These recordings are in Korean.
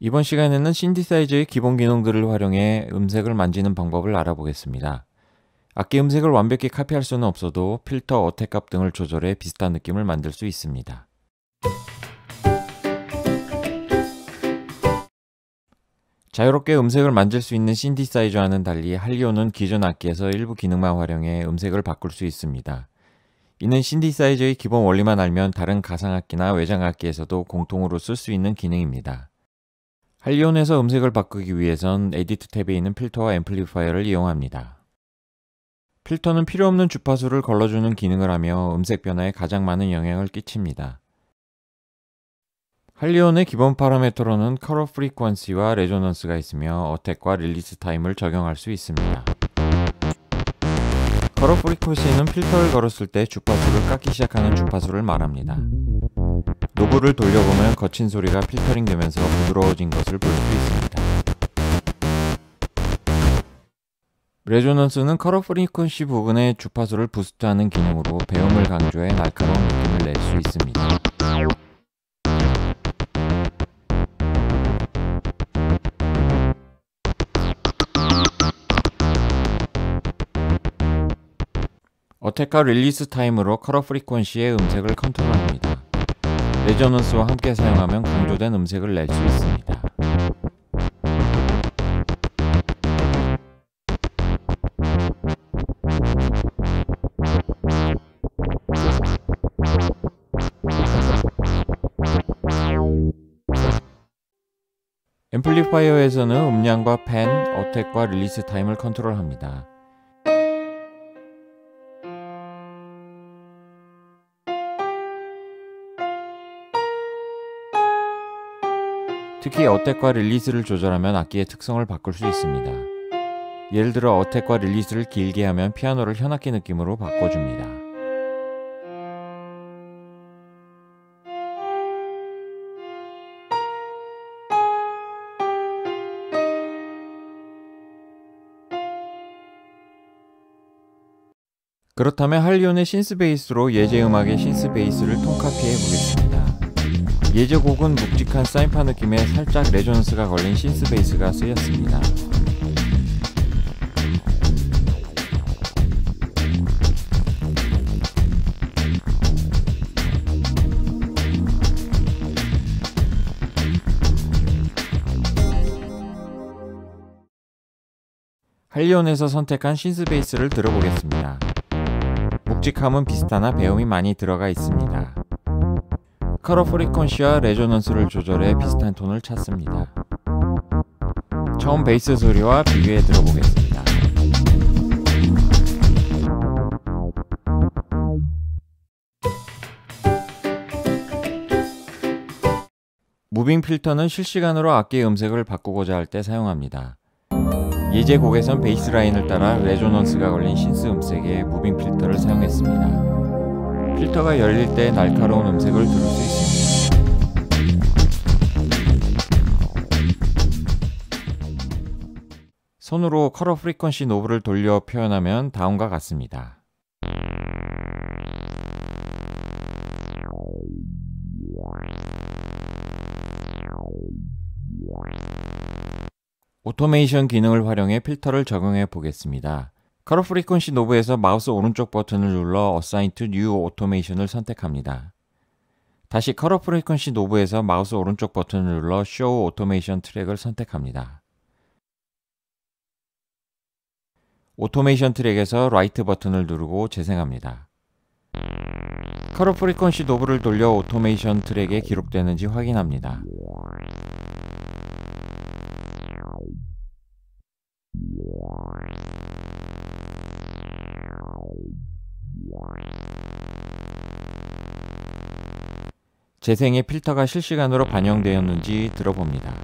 이번 시간에는 신디사이저의 기본 기능들을 활용해 음색을 만지는 방법을 알아보겠습니다. 악기 음색을 완벽히 카피할 수는 없어도 필터, 어택 값 등을 조절해 비슷한 느낌을 만들 수 있습니다. 자유롭게 음색을 만질 수 있는 신디사이저와는 달리 할리오는 기존 악기에서 일부 기능만 활용해 음색을 바꿀 수 있습니다. 이는 신디사이저의 기본 원리만 알면 다른 가상악기나 외장악기에서도 공통으로 쓸 수 있는 기능입니다. 할리온에서 음색을 바꾸기 위해선 에디트 탭에 있는 필터와 앰플리파이어를 이용합니다. 필터는 필요없는 주파수를 걸러주는 기능을 하며 음색 변화에 가장 많은 영향을 끼칩니다. 할리온의 기본 파라미터로는 컬러 프리퀀시와 레조넌스가 있으며 어택과 릴리스 타임을 적용할 수 있습니다. 컬러 프리퀀시는 필터를 걸었을 때 주파수를 깎기 시작하는 주파수를 말합니다. 노브를 돌려보면 거친 소리가 필터링 되면서 부드러워진 것을 볼 수 있습니다. 레조넌스는 컬러 프리퀀시 부분의 주파수를 부스트하는 기능으로 배음을 강조해 날카로운 느낌을 낼 수 있습니다. 어택과 릴리스 타임으로 컬러 프리퀀시의 음색을 컨트롤합니다. 레조넌스와 함께 사용하면 강조된 음색을 낼 수 있습니다. 앰플리파이어에서는 음량과 팬, 어택과 릴리스 타임을 컨트롤합니다. 특히 어택과 릴리스를 조절하면 악기의 특성을 바꿀 수 있습니다. 예를 들어 어택과 릴리스를 길게 하면 피아노를 현악기 느낌으로 바꿔줍니다. 그렇다면 할리온의 신스베이스로 예제 음악의 신스베이스를 톤카피해 보겠습니다. 예제 곡은 묵직한 사인파 느낌에 살짝 레조넌스가 걸린 신스베이스가 쓰였습니다. 할리온에서 선택한 신스베이스를 들어보겠습니다. 묵직함은 비슷하나 배음이 많이 들어가 있습니다. 컬러 프리퀀시와 레조넌스를 조절해 비슷한 톤을 찾습니다. 처음 베이스 소리와 비교해 들어보겠습니다. 무빙 필터는 실시간으로 악기의 음색을 바꾸고자 할 때 사용합니다. 예제 곡에선 베이스 라인을 따라 레조넌스가 걸린 신스 음색에 무빙 필터를 사용했습니다. 필터가 열릴 때 날카로운 음색을 들을 수 있습니다. 손으로 컬러 프리퀀시 노브를 돌려 표현하면 다음과 같습니다. 오토메이션 기능을 활용해 필터를 적용해 보겠습니다. 컬러 프리퀀시 노브에서 마우스 오른쪽 버튼을 눌러 Assign to New Automation을 선택합니다. 다시 컬러 프리퀀시 노브에서 마우스 오른쪽 버튼을 눌러 Show Automation 트랙을 선택합니다. 오토메이션 트랙에서 라이트 버튼을 누르고 재생합니다. 컬러 프리퀀시 노브를 돌려 오토메이션 트랙에 기록되는지 확인합니다. 재생에 필터가 실시간으로 반영되었는지 들어봅니다.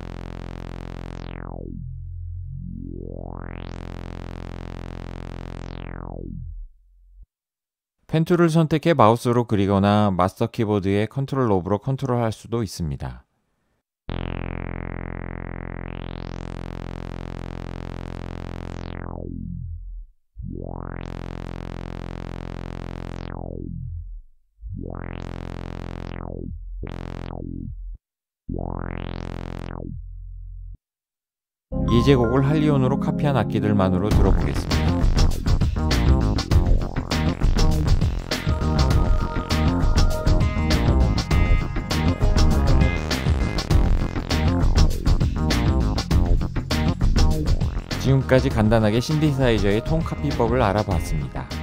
펜 툴을 선택해 마우스로 그리거나 마스터 키보드의 컨트롤 노브로 컨트롤할 수도 있습니다. 이 제곡을 할리온으로 카피한 악기들만으로 들어보겠습니다. 지금까지 간단하게 신디사이저의 톤 카피법을 알아봤습니다.